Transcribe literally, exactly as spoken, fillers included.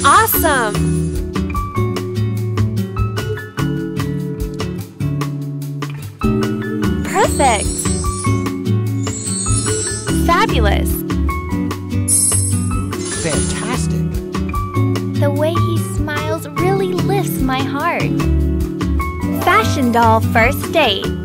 Awesome! Perfect! Fabulous! Fantastic! The way he smiles really lifts my heart. Fashion Doll First Date.